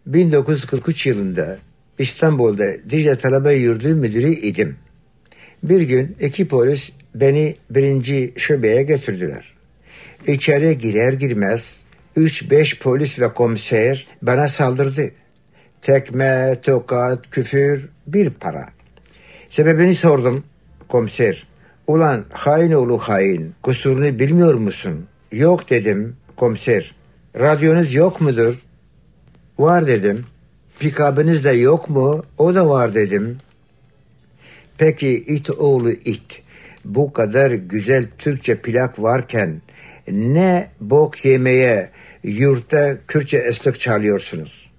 1943 yılında İstanbul'da Dicle Talebe Yurdu müdürü idim. Bir gün iki polis beni 1. şubeye götürdüler. İçeri girer girmez 3-5 polis ve komiser bana saldırdı. Tekme, tokat, küfür, bir para. Sebebini sordum. Komiser, ulan hain oğlu hain, kusurunu bilmiyor musun? Yok dedim. Komiser, radyonuz yok mudur? Var dedim. Pikabınız da yok mu? O da var dedim. Peki it oğlu it, bu kadar güzel Türkçe plak varken ne bok yemeye yurtta Kürtçe ıslık çalıyorsunuz?